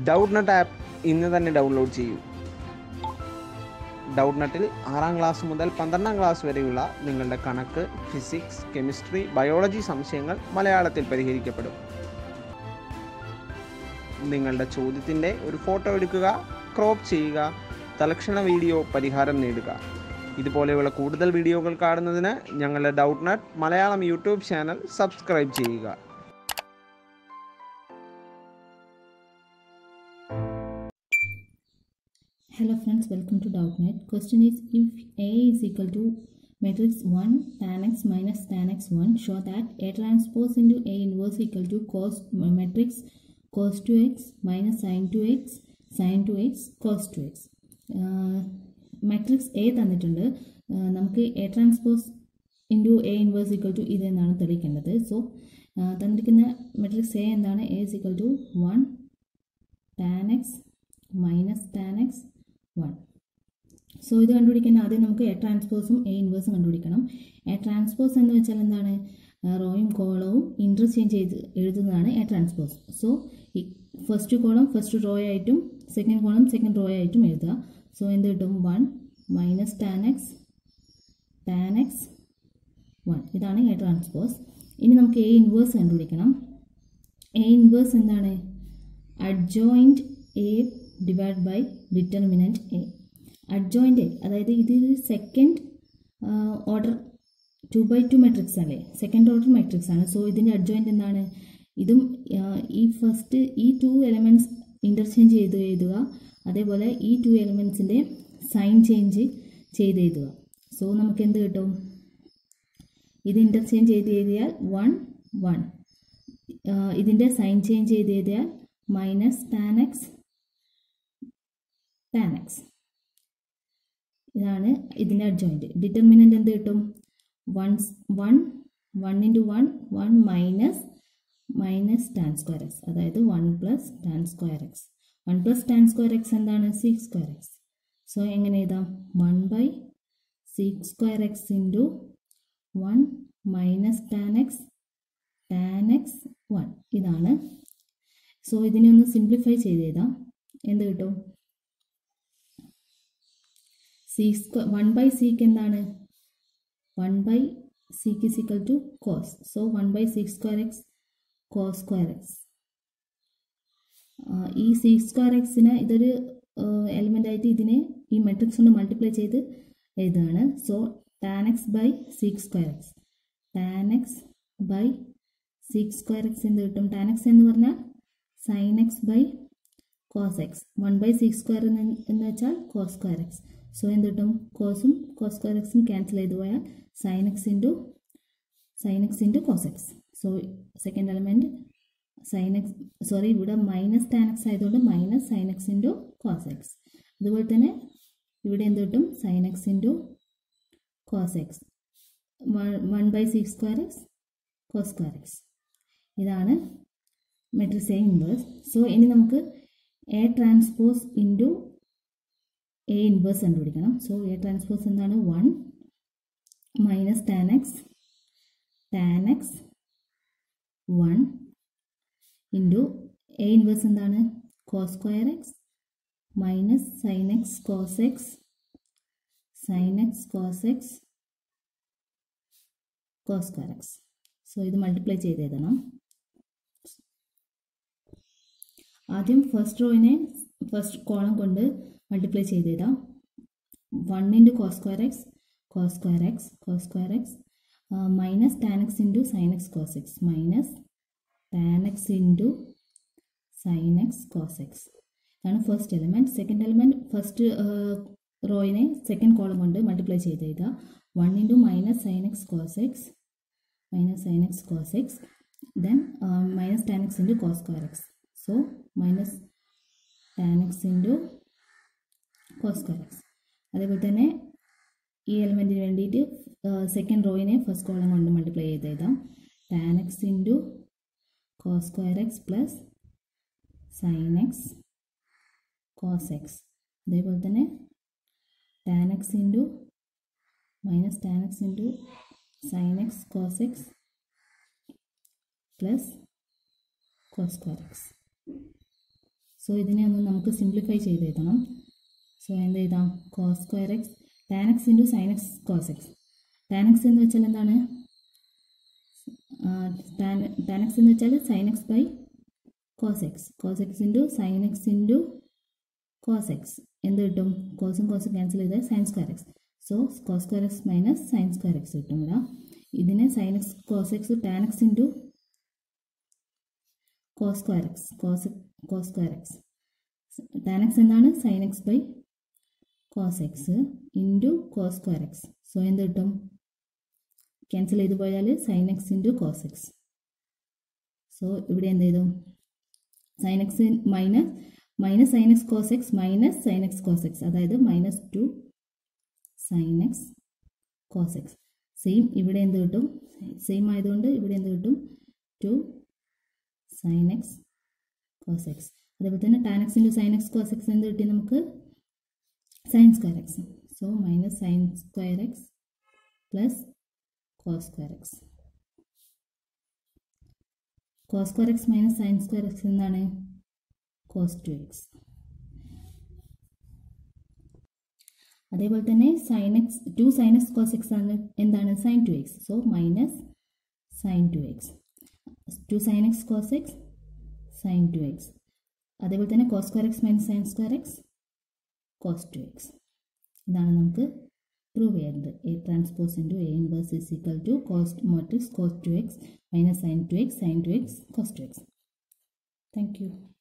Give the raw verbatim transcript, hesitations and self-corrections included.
ഡൗട്ട്നെറ്റ് app ഇന്ന് തന്നെ download ചെയ്യൂ. ഡൗട്ട്നെറ്റിൽ ആറാം ക്ലാസ് മുതൽ പന്ത്രണ്ടാം ക്ലാസ് വരെയുള്ള നിങ്ങളുടെ കണക്ക്, ഫിസിക്സ്, കെമിസ്ട്രി, ബയോളജി സംശയങ്ങൾ മലയാളത്തിൽ പരിഹരിക്കപ്പെടും. നിങ്ങളുടെ ചോദ്യത്തിൻ്റെ ഒരു ഫോട്ടോ എടുക്കുക, ക്രോപ്പ് ചെയ്യുക, തലക്ഷണ വീഡിയോ പരിഹാരം നേടുക. ഇതുപോലെയുള്ള കൂടുതൽ വീഡിയോകൾ കാണുന്നതിന് ഞങ്ങളുടെ Doubtnut Malayalam YouTube channel subscribe ചെയ്യുക. Hello friends, welcome to DoubtNet. Question is, if A is equal to matrix one tan x minus tan x one, show that A transpose into A inverse equal to cos matrix cos two x minus sin two x sin two x cos two x. Matrix A തന്നിട്ടുണ്ട്, നമുക്ക് A transpose into A inverse equal to ഇതെന്നാണ് തെളിയിക്കേണ്ടത്. So തന്നിരിക്കുന്ന matrix A എന്താണ്? A is equal to one tan x minus tan x one. So ഇത് കണ്ടുപിടിക്കാൻ ആദ്യം നമുക്ക് എ ട്രാൻസ്പോസും എ ഇൻവേഴ്സും കണ്ടുപിടിക്കണം. എ ട്രാൻസ്പോസ് എന്ന് വെച്ചാൽ എന്താണ്? റോയും കോളവും ഇൻ്റർചേഞ്ച് ചെയ്ത് എഴുതുന്നതാണ് എ ട്രാൻസ്പോസ്. സോ ഈ ഫസ്റ്റ് കോളം ഫസ്റ്റ് റോ ആയിട്ടും സെക്കൻഡ് കോളം സെക്കൻഡ് റോ ആയിട്ടും എഴുതുക. സോ എന്ത് കിട്ടും? One minus tan x tan x one. ഇതാണ് എ ട്രാൻസ്പോസ്. ഇനി നമുക്ക് എ ഇൻവേഴ്സ് കണ്ടുപിടിക്കണം. എ ഇൻവേഴ്സ് എന്താണ്? Adjoint A divide by determinant A. Adjoint A, അതായത് ഇത് second order two by two matrix അല്ലേ, സെക്കൻഡ് ഓർഡർ മെട്രിക്സ് ആണ്. സോ ഇതിൻ്റെ അഡ്ജോയിൻ്റ് എന്താണ്? ഇതും ഈ ഫസ്റ്റ് ഈ ടു എലമെൻറ്റ്സ് ഇൻ്റർചേഞ്ച് ചെയ്ത് എഴുതുക, അതേപോലെ ഈ ടു എലമെൻറ്റ്സിൻ്റെ സൈൻ ചേഞ്ച് ചെയ്ത് എഴുതുക. സോ നമുക്ക് എന്ത് കിട്ടും? ഇത് ഇൻ്റർചേഞ്ച് ചെയ്ത് എഴുതിയാൽ വൺ വൺ, ഇതിൻ്റെ സൈൻ ചേഞ്ച് ചെയ്ത് എഴുതിയാൽ minus tan x tan x. ഇതാണ് ഇതിൻ്റെ അഡ്ജോയിൻറ്റ്. ഡിറ്റർമിനൻ്റ് എന്ത് കിട്ടും? One one one into one one minus minus tan square x, അതായത് one plus tan square x. One plus tan square x എന്താണ്? Sec square x. So എങ്ങനെ എഴുതാം? One by sec square x into one minus tan x tan x one. ഇതാണ്. So ഇതിനെ ഒന്ന് simplify ചെയ്ത് എഴുതാം. എന്ത് കിട്ടും? C square one by sec എന്താണ്? One by sec is equal to cos. So one by sec square x cos square x. ഈ sec square എക്സിന് ഇതൊരു എലിമെൻ്റ് ആയിട്ട് ഇതിനെ ഈ മെട്രിക്സ് കൊണ്ട് മൾട്ടിപ്ലൈ ചെയ്ത് എഴുതുകയാണ്. So tan x by sec square x tan x by sec square x എന്ത് കിട്ടും? ടാൻ എക്സ് എന്ന് പറഞ്ഞാൽ sine x by cos x. One by sec square എന്ന് വെച്ചാൽ കോസ് സ്ക്വയർ എക്സ്. സോ എന്ത് കിട്ടും? കോസും കോസ് സ്ക്വയർ എക്സും ക്യാൻസൽ ചെയ്ത് പോയാൽ sine x into sine x into cos x. So second element sine x sorry ഇവിടെ മൈനസ് ടാൻ എക്സ് ആയതുകൊണ്ട് minus sine x into cos x. അതുപോലെ തന്നെ ഇവിടെ എന്ത് കിട്ടും? Sine x into cos x. One by sec square x cos square x. ഇതാണ് matrix A inverse. So ഇനി നമുക്ക് A transpose into A inverse കണ്ടുപിടിക്കണം. സോ എ ട്രാൻസ്പോസ് എന്താണ്? One minus tan x tan x one into A inverse എന്താണ്? Cos square x minus sine x cos x sine x cos x cos square x. So ഇത് multiply ചെയ്ത് എഴുതണം. ആദ്യം first റോയിനെ first column കൊണ്ട് multiply ചെയ്ത് എഴുതാം. One into cos square x cos square x cos square x minus tan x into sine x cos x minus tan x into sine x cos x. ഇതാണ് first element. Second element first റോയിനെ second column കൊണ്ട് multiply ചെയ്ത് എഴുതുക. One into minus sine x cos x minus sine x cos x then minus tan x into cos square x. So minus tan x into cos square x. അതേപോലെ തന്നെ ഈ എലിമെൻറ്റിന് വേണ്ടിയിട്ട് second റോയിനെ first column കൊണ്ട് multiply ചെയ്ത് എഴുതാം. Tan x into cos square x plus sine x cos x. അതേപോലെ തന്നെ tan x into minus tan x into sine x cos x plus cos square x. സോ ഇതിനെ ഒന്ന് നമുക്ക് സിംപ്ലിഫൈ ചെയ്ത് എഴുതണം. സോ എന്ത് എഴുതാം? Cos square x tan x into sine x cos x. Tan x എന്ന് വെച്ചാൽ എന്താണ്? ടാൻ ടാൻ എക്സ് എന്ന് വെച്ചാൽ sine x by cos x. Cos x into sine x into cos x എന്ത് കിട്ടും? കോസും കോസും ക്യാൻസൽ ചെയ്താൽ sine square x. So cos square x minus sine square x കിട്ടും ഇവിടെ. ഇതിനെ sine x cos x tan x into cos square x cos cos square x. Tan x എന്താണ്? Sine x by cos x into cos square x. So എന്ത് കിട്ടും? Cancel ചെയ്ത് പോയാൽ sine x into cos x. So ഇവിടെ എന്ത് ചെയ്തു? Sine x minus minus sine x cos x minus sine x cos x, അതായത് minus two sine x cos x. Same ഇവിടെ എന്ത് കിട്ടും? സെയിം ആയതുകൊണ്ട് ഇവിടെ എന്ത് കിട്ടും? Two sine x cos x. അതേപോലെ തന്നെ tan x into sine x cos x എന്ത് കിട്ടി നമുക്ക്? Sine square x. So minus sine square x plus cos square x. Cos square x minus sine square x എന്താണ്? Cos two x. അതേപോലെ തന്നെ sine x two sine x cos x ആണ് എന്താണ്? Sine two x. So minus sine two x. Two sine x cos x sine two x. അതേപോലെ തന്നെ cos square x minus sine square x cos two x. ഇതാണ് നമുക്ക് prove ചെയ്യേണ്ടത്. A transpose into A inverse is equal to cos matrix cos two x minus sine two x sine two x cos two x. Thank U.